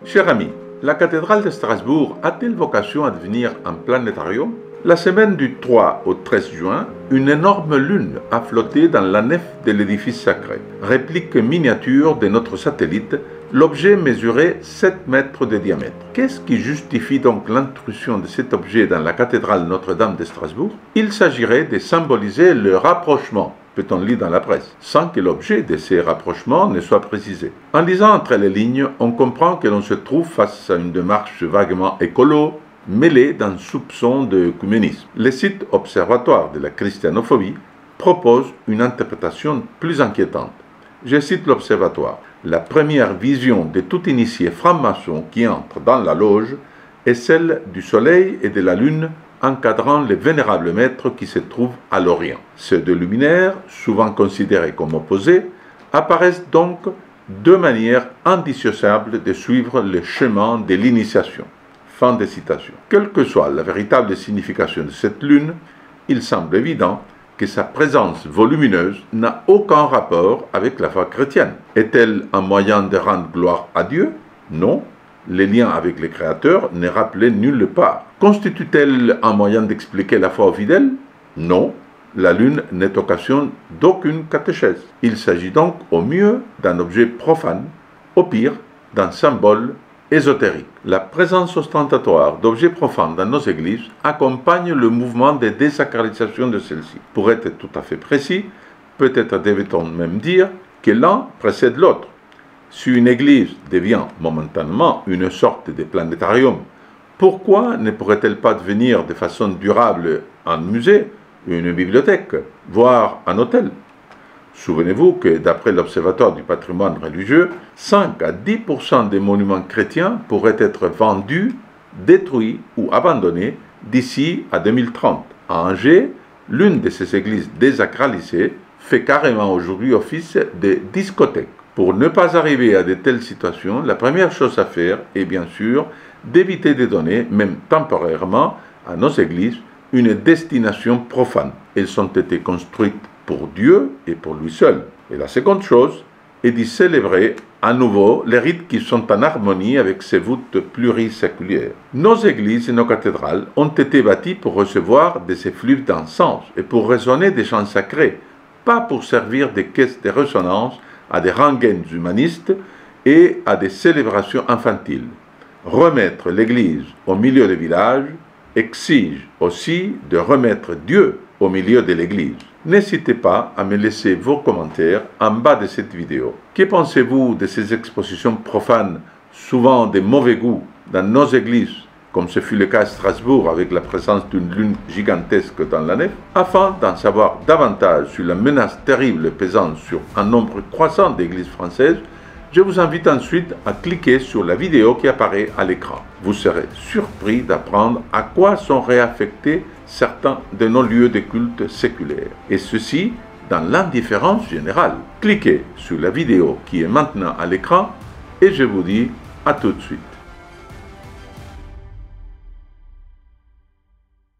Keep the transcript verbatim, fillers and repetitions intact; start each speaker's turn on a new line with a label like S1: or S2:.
S1: Chers amis, la cathédrale de Strasbourg a-t-elle vocation à devenir un planétarium? La semaine du trois au treize juin, une énorme lune a flotté dans la nef de l'édifice sacré. Réplique miniature de notre satellite, l'objet mesurait sept mètres de diamètre. Qu'est-ce qui justifie donc l'intrusion de cet objet dans la cathédrale Notre-Dame de Strasbourg? Il s'agirait de symboliser le rapprochement, peut-on lire dans la presse, sans que l'objet de ces rapprochements ne soit précisé. En lisant entre les lignes, on comprend que l'on se trouve face à une démarche vaguement écolo, mêlée d'un soupçon de communisme. Le site Observatoire de la christianophobie propose une interprétation plus inquiétante. Je cite l'Observatoire. La première vision de tout initié franc-maçon qui entre dans la loge est celle du soleil et de la lune encadrant les vénérables maîtres qui se trouvent à l'Orient. Ces deux luminaires, souvent considérés comme opposés, apparaissent donc deux manières indissociables de suivre le chemin de l'initiation. Fin de citation. Quelle que soit la véritable signification de cette lune, il semble évident que sa présence volumineuse n'a aucun rapport avec la foi chrétienne. Est-elle un moyen de rendre gloire à Dieu? Non. Les liens avec le Créateur n'est rappelé nulle part. Constitue-t-elle un moyen d'expliquer la foi aux fidèles? Non. La lune n'est occasion d'aucune catéchèse. Il s'agit donc au mieux d'un objet profane, au pire d'un symbole ésotérique. La présence ostentatoire d'objets profanes dans nos églises accompagne le mouvement de désacralisation de celles-ci. Pour être tout à fait précis, peut-être devait-on même dire que l'un précède l'autre. Si une église devient momentanément une sorte de planétarium, pourquoi ne pourrait-elle pas devenir de façon durable un musée, une bibliothèque, voire un hôtel? Souvenez-vous que, d'après l'Observatoire du patrimoine religieux, cinq à dix pour cent des monuments chrétiens pourraient être vendus, détruits ou abandonnés d'ici à deux mille trente. À Angers, l'une de ces églises désacralisées fait carrément aujourd'hui office de discothèque. Pour ne pas arriver à de telles situations, la première chose à faire est bien sûr d'éviter de donner, même temporairement, à nos églises une destination profane. Elles ont été construites pour Dieu et pour lui seul. Et la seconde chose est d'y célébrer à nouveau les rites qui sont en harmonie avec ces voûtes pluriséculières. Nos églises et nos cathédrales ont été bâties pour recevoir des effluves d'encens et pour résonner des chants sacrés, pas pour servir de caisses de résonance à des rengaines humanistes et à des célébrations infantiles. Remettre l'Église au milieu des villages exige aussi de remettre Dieu au milieu de l'Église. N'hésitez pas à me laisser vos commentaires en bas de cette vidéo. Que pensez-vous de ces expositions profanes, souvent de mauvais goût, dans nos églises, comme ce fut le cas à Strasbourg avec la présence d'une lune gigantesque dans la nef? Afin d'en savoir davantage sur la menace terrible pesant sur un nombre croissant d'églises françaises, je vous invite ensuite à cliquer sur la vidéo qui apparaît à l'écran. Vous serez surpris d'apprendre à quoi sont réaffectés certains de nos lieux de culte séculaires. Et ceci dans l'indifférence générale. Cliquez sur la vidéo qui est maintenant à l'écran et je vous dis à tout de suite.